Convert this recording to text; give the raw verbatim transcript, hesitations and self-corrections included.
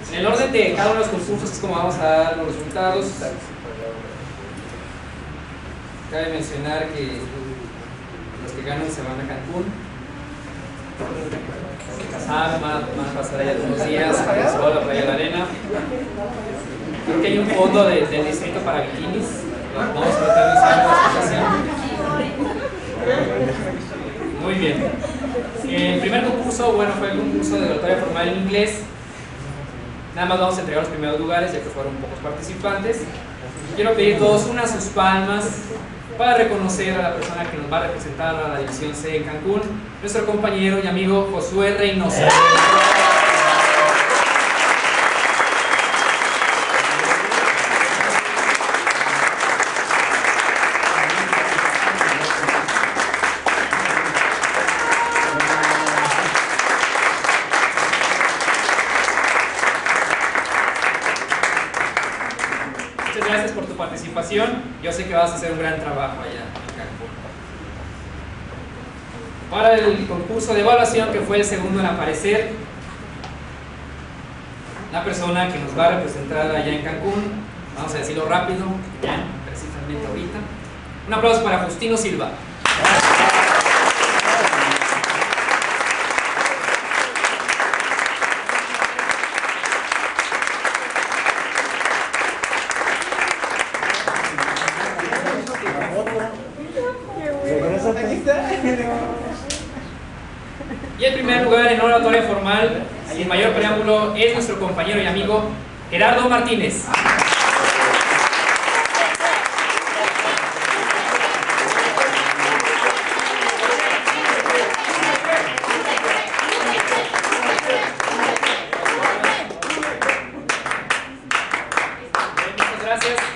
En el orden de cada uno de los concursos es como vamos a dar los resultados. Cabe mencionar que los que ganan se van a Cancún. Saben, van, van a pasar allá algunos días, el sol, la playa, la arena. Creo que hay un fondo de, del distrito para bikinis. Vamos a tratar de usar la explicación. Muy bien. El primer concurso, bueno, fue el concurso de oratoria formal en inglés. Nada más vamos a entregar los primeros lugares, ya que fueron pocos participantes. Quiero pedir todos unas sus palmas para reconocer a la persona que nos va a representar a la División C en Cancún, nuestro compañero y amigo Josué Reynoso. Muchas gracias por tu participación. Yo sé que vas a hacer un gran trabajo allá en Cancún. Para el concurso de evaluación, que fue el segundo en aparecer, la persona que nos va a representar allá en Cancún, vamos a decirlo rápido, ya precisamente ahorita. Un aplauso para Justino Silva. Y el primer lugar en oratoria formal, sin mayor preámbulo, es nuestro compañero y amigo Gerardo Martínez. Muchas gracias.